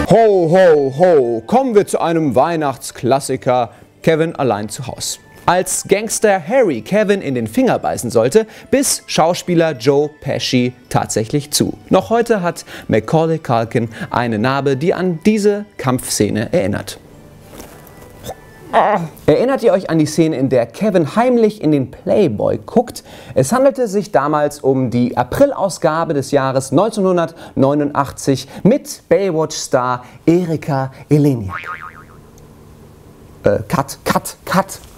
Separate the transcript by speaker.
Speaker 1: Ho, ho, ho, kommen wir zu einem Weihnachtsklassiker, Kevin allein zu Haus. Als Gangster Harry Kevin in den Finger beißen sollte, biss Schauspieler Joe Pesci tatsächlich zu. Noch heute hat Macaulay Culkin eine Narbe, die an diese Kampfszene erinnert. Erinnert ihr euch an die Szene, in der Kevin heimlich in den Playboy guckt? Es handelte sich damals um die Aprilausgabe des Jahres 1989 mit Baywatch-Star Erika Eleniak. Cut.